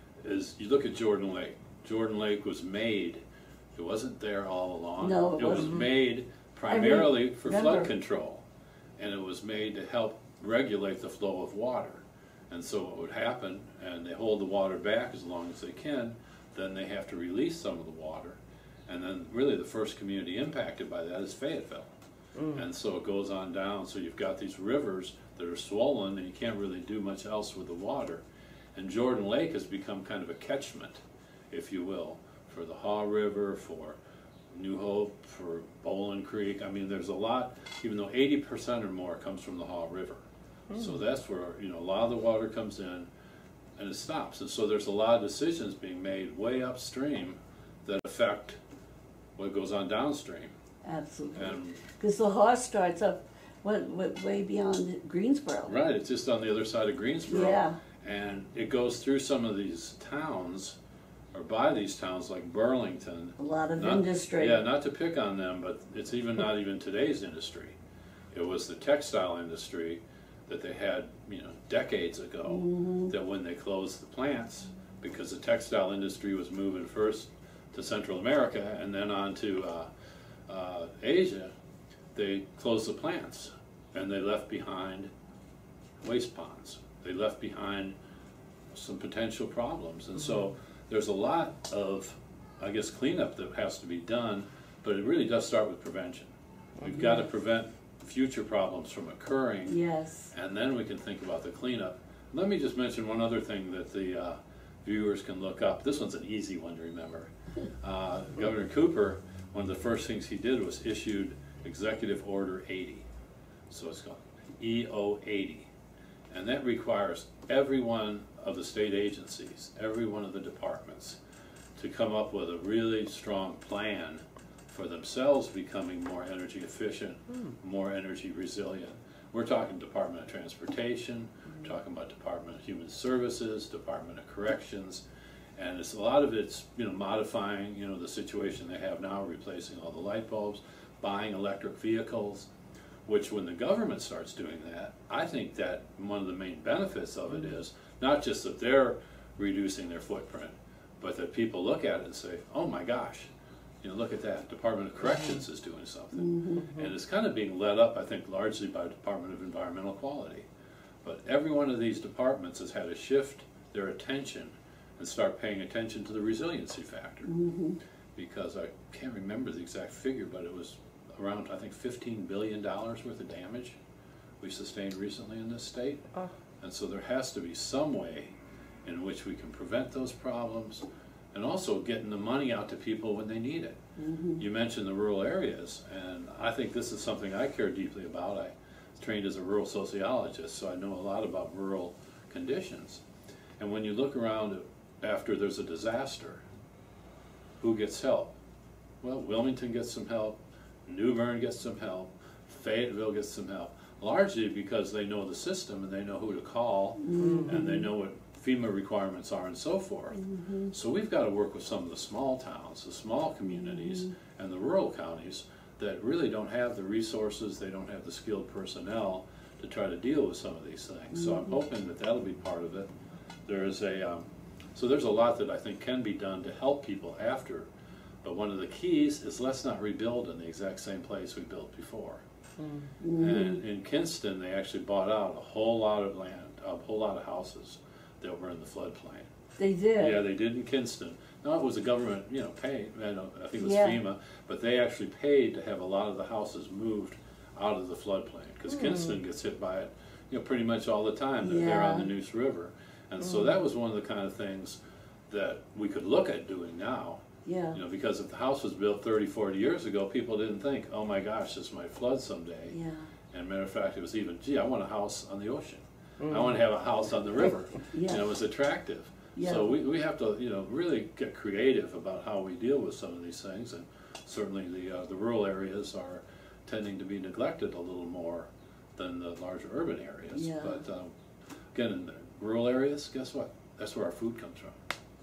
is you look at Jordan Lake. Jordan Lake was made, it wasn't there all along. No, it, it wasn't. was made primarily for remember. flood control, and it was made to help regulate the flow of water. And so what would happen, and they hold the water back as long as they can, then they have to release some of the water. And then really the first community impacted by that is Fayetteville. Mm. And so it goes on down, so you've got these rivers that are swollen and you can't really do much else with the water. And Jordan Lake has become kind of a catchment, if you will, for the Haw River, for New Hope, for Bowling Creek. I mean, there's a lot, even though eighty percent or more comes from the Haw River. So that's where, you know, a lot of the water comes in and it stops. And so there's a lot of decisions being made way upstream that affect what goes on downstream. Absolutely. And because the Haw starts up what, what, way beyond Greensboro. Right, it's just on the other side of Greensboro. Yeah. And it goes through some of these towns, or by these towns like Burlington. A lot of not, industry. Yeah, not to pick on them, but it's even not even today's industry. It was the textile industry that they had, you know, decades ago, mm-hmm. that when they closed the plants, because the textile industry was moving first to Central America and then on to uh, uh, Asia, they closed the plants and they left behind waste ponds. They left behind some potential problems. And mm-hmm. so there's a lot of, I guess, cleanup that has to be done, but it really does start with prevention. We've mm-hmm. got to prevent future problems from occurring. Yes. And then we can think about the cleanup. Let me just mention one other thing that the uh, viewers can look up. This one's an easy one to remember. Uh, Governor Cooper, one of the first things he did was issued Executive Order eighty. So it's called E O eighty. And that requires every one of the state agencies, every one of the departments, to come up with a really strong plan for themselves becoming more energy efficient, mm. more energy resilient. We're talking Department of Transportation, we're talking about Department of Human Services, Department of Corrections, and it's a lot of it's you know modifying you know the situation they have now, replacing all the light bulbs, buying electric vehicles, which when the government starts doing that, I think that one of the main benefits of it is not just that they're reducing their footprint, but that people look at it and say, oh my gosh, you know, look at that, Department of Corrections is doing something. Mm-hmm. And it's kind of being led up, I think, largely by Department of Environmental Quality. But every one of these departments has had to shift their attention and start paying attention to the resiliency factor. Mm-hmm. Because I can't remember the exact figure, but it was around, I think, fifteen billion dollars worth of damage we sustained recently in this state. Oh. And so there has to be some way in which we can prevent those problems, and also getting the money out to people when they need it. Mm-hmm. You mentioned the rural areas, and I think this is something I care deeply about. I was trained as a rural sociologist, so I know a lot about rural conditions. And when you look around after there's a disaster, who gets help? Well, Wilmington gets some help, New Bern gets some help, Fayetteville gets some help, largely because they know the system and they know who to call, mm-hmm. and they know what FEMA requirements are and so forth. Mm-hmm. So we've got to work with some of the small towns, the small communities, mm-hmm. and the rural counties that really don't have the resources, they don't have the skilled personnel to try to deal with some of these things. Mm-hmm. So I'm hoping that that'll be part of it. There is a, um, so there's a lot that I think can be done to help people after, but one of the keys is let's not rebuild in the exact same place we built before. Mm-hmm. And in Kinston, they actually bought out a whole lot of land, a whole lot of houses that were in the floodplain. They did? Yeah, they did in Kinston. No, it was the government, you know, paid, I, know, I think it was yeah. FEMA, but they actually paid to have a lot of the houses moved out of the floodplain, because mm. Kinston gets hit by it, you know, pretty much all the time. They're, yeah. they're on the Neuse River. And mm. so that was one of the kind of things that we could look at doing now. Yeah. You know, because if the house was built thirty, forty years ago, people didn't think, oh my gosh, this might flood someday. Yeah. And matter of fact, it was even, gee, I want a house on the ocean. Mm. I want to have a house on the river. Yeah. And it was attractive. Yeah. So we, we have to, you know, really get creative about how we deal with some of these things. And certainly the, uh, the rural areas are tending to be neglected a little more than the larger urban areas. Yeah. But um, again, in the rural areas, guess what? That's where our food comes from.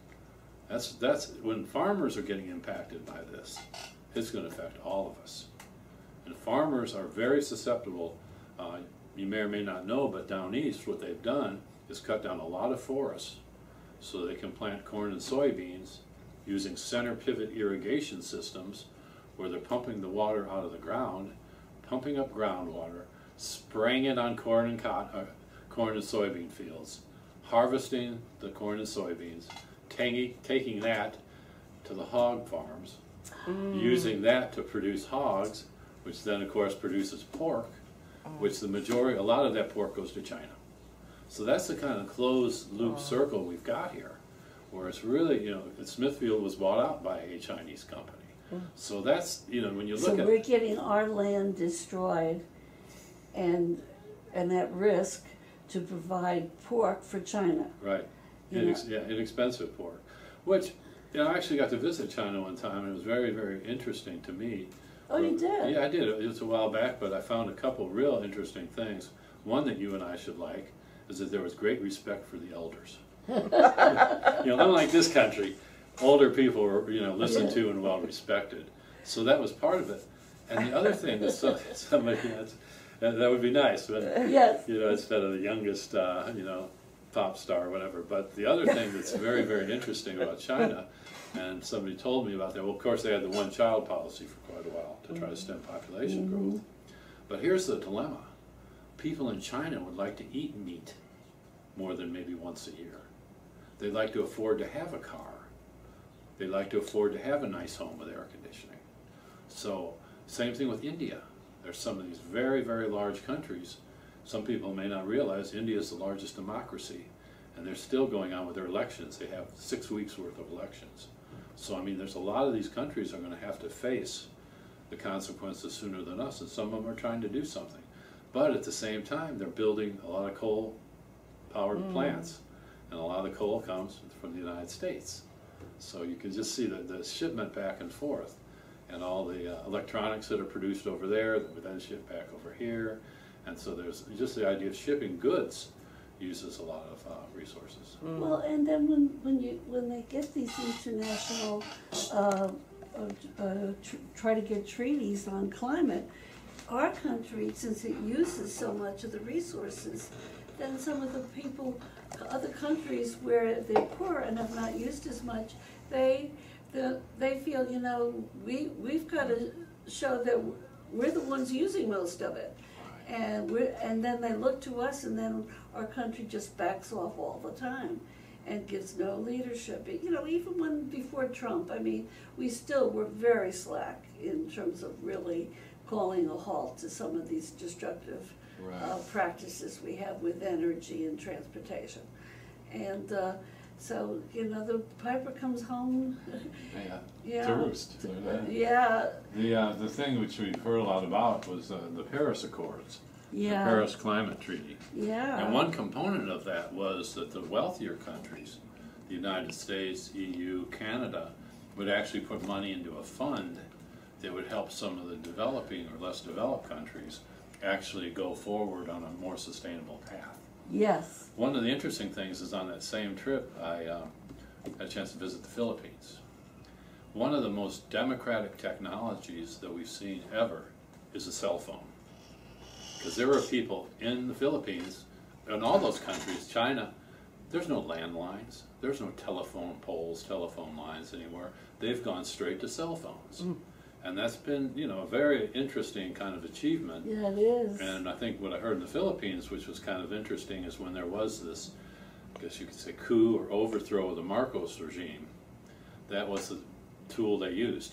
That's, that's when farmers are getting impacted by this, it's going to affect all of us. And farmers are very susceptible. Uh, you may or may not know, but down east, what they've done is cut down a lot of forests so they can plant corn and soybeans using center pivot irrigation systems where they're pumping the water out of the ground, pumping up groundwater, spraying it on corn and cotton, uh, corn and soybean fields, harvesting the corn and soybeans, taking, taking that to the hog farms, mm. using that to produce hogs, which then of course produces pork, oh. which the majority, a lot of that pork goes to China. So that's the kind of closed loop oh. circle we've got here, where it's really, you know, Smithfield was bought out by a Chinese company. Mm. So that's, you know, when you look so at... So we're getting our land destroyed and, and at risk to provide pork for China. Right. Inex yeah, inexpensive pork. Which, you know, I actually got to visit China one time, and it was very, very interesting to me. Oh, you did? Yeah, I did. It was a while back, but I found a couple real interesting things. One that you and I should like is that there was great respect for the elders. You know, unlike this country, older people were, you know, listened yeah. to and well respected. So that was part of it. And the other thing that so, somebody, that's, that would be nice, but, yes. you know, instead of the youngest, uh, you know, pop star or whatever. But the other thing that's very, very interesting about China, and somebody told me about that, well, of course they had the one-child policy for quite a while to try to stem population mm-hmm. growth. But here's the dilemma. People in China would like to eat meat more than maybe once a year. They'd like to afford to have a car. They'd like to afford to have a nice home with air conditioning. So, same thing with India. There's some of these very, very large countries. Some people may not realize India is the largest democracy, and they're still going on with their elections. They have six weeks worth of elections. So I mean, there's a lot of these countries are going to have to face the consequences sooner than us, and some of them are trying to do something. But at the same time, they're building a lot of coal-powered mm. plants, and a lot of the coal comes from the United States. So you can just see the, the shipment back and forth, and all the uh, electronics that are produced over there that would then ship back over here. And so there's just the idea of shipping goods uses a lot of uh, resources. Mm. Well, and then when, when you when they get these international uh, uh, tr try to get treaties on climate, our country, since it uses so much of the resources, then some of the people, other countries where they're poor and have not used as much, they the, they feel, you know, we we've got to show that we're the ones using most of it. And we're, and then they look to us, and then our country just backs off all the time and gives no leadership. You know, even when before Trump, I mean, we still were very slack in terms of really calling a halt to some of these destructive right. uh, practices we have with energy and transportation. And uh, so, you know, the piper comes home. Yeah, yeah. to roost. Yeah. The, uh, the thing which we've heard a lot about was uh, the Paris Accords. Yeah. The Paris Climate Treaty. Yeah. And one component of that was that the wealthier countries, the United States, E U, Canada, would actually put money into a fund that would help some of the developing or less developed countries actually go forward on a more sustainable path. Yes. One of the interesting things is on that same trip, I uh, had a chance to visit the Philippines. One of the most democratic technologies that we've seen ever is a cell phone. Because there are people in the Philippines, in all those countries, China, there's no landlines, there's no telephone poles, telephone lines anywhere. They've gone straight to cell phones. Mm. And that's been, you know, a very interesting kind of achievement. Yeah, it is. And I think what I heard in the Philippines, which was kind of interesting, is when there was this, I guess you could say, coup or overthrow of the Marcos regime, that was the tool they used.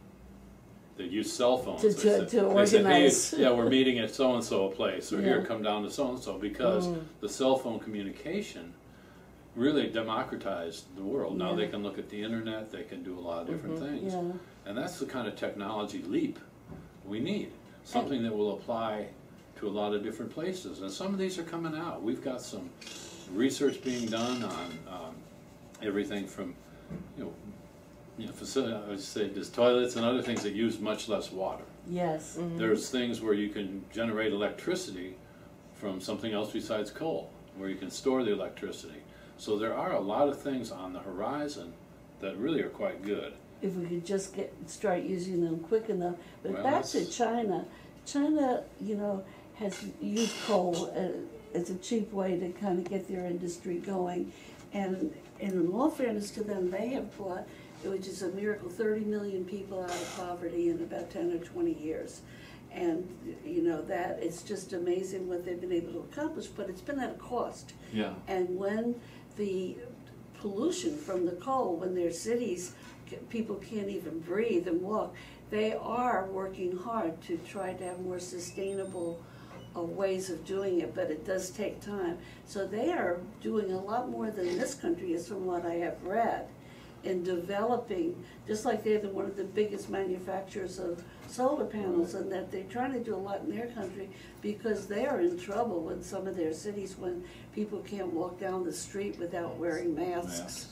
They used cell phones. To, they to, said, to they organize. said, hey, yeah, we're meeting at so-and-so place, or yeah. here, come down to so-and-so, because mm. the cell phone communication really democratized the world. Yeah. Now they can look at the internet, they can do a lot of different mm-hmm. things. Yeah. And that's the kind of technology leap we need. Something that will apply to a lot of different places. And some of these are coming out. We've got some research being done on um, everything from, you know, you know, facility, I would say there's toilets and other things that use much less water. Yes. Mm-hmm. There's things where you can generate electricity from something else besides coal, where you can store the electricity. So there are a lot of things on the horizon that really are quite good. If we could just get start using them quick enough. But Well, back to that's- China, China, you know, has used coal uh, as a cheap way to kind of get their industry going. And, and in all fairness to them, they have brought, which is a miracle, thirty million people out of poverty in about ten or twenty years. And, you know, that it's just amazing what they've been able to accomplish, but it's been at a cost. Yeah. And when the pollution from the coal, when their cities, people can't even breathe and walk, they are working hard to try to have more sustainable uh, ways of doing it, but it does take time. So they are doing a lot more than this country is, from what I have read, in developing, just like they're the, one of the biggest manufacturers of solar panels, and that they're trying to do a lot in their country because they are in trouble in some of their cities when people can't walk down the street without wearing masks.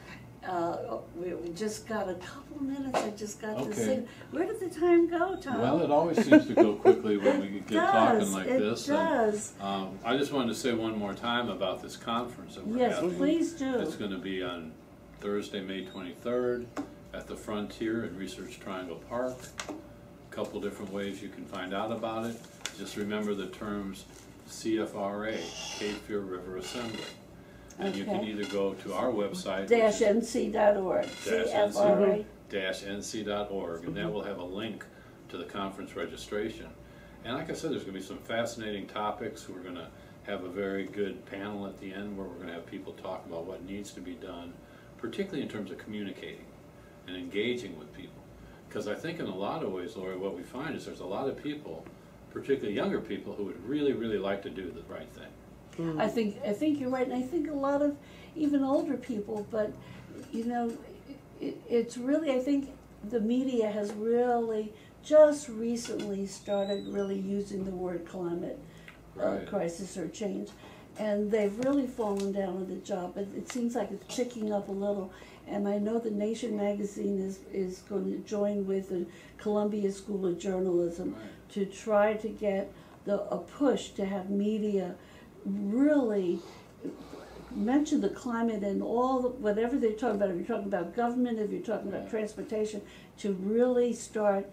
Uh, we, we just got a couple minutes, I just got Okay. to say, where did the time go, Tom? Well, it always seems to go quickly when we get does, talking like it this. does. And, um, I just wanted to say one more time about this conference that we're Yes, having. please do. It's going to be on Thursday, May twenty-third, at the Frontier in Research Triangle Park. A couple different ways you can find out about it. Just remember the terms C F R A, Cape Fear River Assembly. And you can Okay. either go to our website, Dash N C dot org, C F R A. dash N C dot org, and that will have a link to the conference registration. And like I said, there's going to be some fascinating topics. We're going to have a very good panel at the end where we're going to have people talk about what needs to be done, particularly in terms of communicating and engaging with people. Because I think in a lot of ways, Lori, what we find is there's a lot of people, particularly younger people, who would really, really like to do the right thing. I think I think you're right, and I think a lot of even older people. But you know, it, it's really I think the media has really just recently started really using the word climate uh, Right. crisis or change, and they've really fallen down on the job. It, it seems like it's picking up a little. And I know the Nation magazine is, is going to join with the Columbia School of Journalism Right. to try to get the a push to have media really mention the climate and all the, whatever they're talking about. If you're talking about government, if you're talking about Yeah. transportation, to really start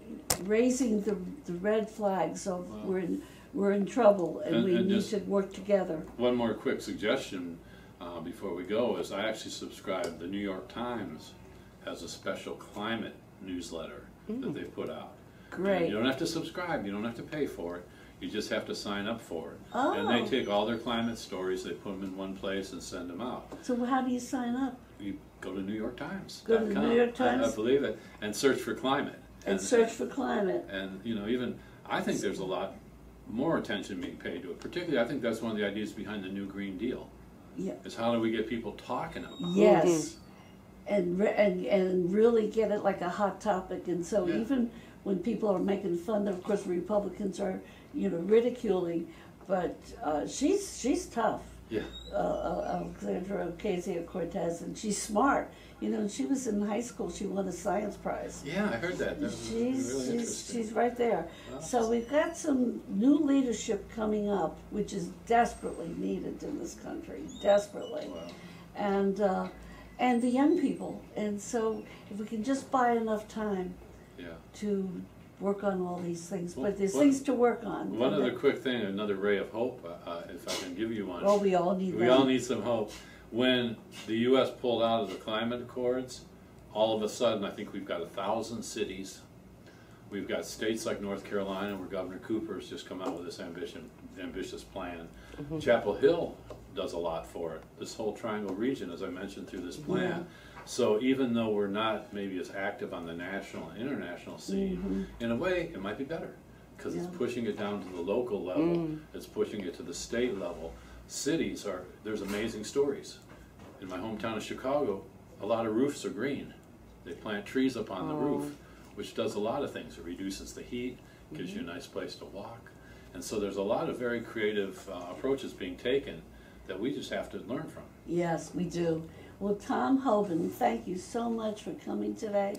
raising the the red flags of Wow. we're in we're in trouble and, And- we and need just- to work together. One more quick suggestion uh, before we go is I actually subscribe. The New York Times has a special climate newsletter that they put out. And Great. you don't have to subscribe. You don't have to pay for it. You just have to sign up for it. Oh. And they take all their climate stories, they put them in one place and send them out. So how do you sign up? You go to New York Times. Go to the New York Times? I, I believe it, and search for climate. And search for climate. And you know, even I think there's a lot more attention being paid to it. Particularly, I think that's one of the ideas behind the new Green Deal. Yeah. Is how do we get people talking about it? Yes, and, re- and and really get it like a hot topic. And so Yeah. even when people are making fun, of course, Republicans are you know ridiculing, but uh, she's she's tough, Yeah. uh, uh, Alexandra Ocasio-Cortez, and she's smart. You know, she was in high school. She won a science prize. Yeah, I heard that. That was She's really she's interesting. she's right there. Wow. So we've got some new leadership coming up, which is desperately needed in this country, desperately. Wow. and uh, and the young people. And so, if we can just buy enough time Yeah. to work on all these things, Well, but there's one- things to work on. One And other that- quick thing, another ray of hope, uh, uh, if I can give you one. Oh, we all need We that. all need some hope. When the U S pulled out of the climate accords, all of a sudden, I think we've got a thousand cities. We've got states like North Carolina, where Governor Cooper has just come out with this ambition, ambitious plan. Chapel Hill does a lot for it. This whole Triangle region, as I mentioned, through this plan. So even though we're not maybe as active on the national and international scene, in a way, it might be better because Yeah. it's pushing it down to the local level. It's pushing it to the state level. Cities are, there's amazing stories. In my hometown of Chicago, a lot of roofs are green. They plant trees up on the roof, which does a lot of things. It reduces the heat, gives you a nice place to walk. And so there's a lot of very creative uh, approaches being taken that we just have to learn from. Yes, we do. Well, Tom Hoban, thank you so much for coming today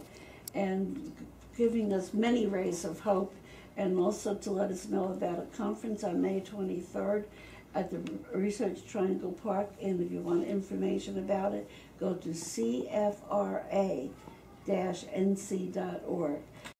and giving us many rays of hope, and also to let us know about a conference on May twenty-third at the Research Triangle Park. And if you want information about it, go to C F R A N C dot org.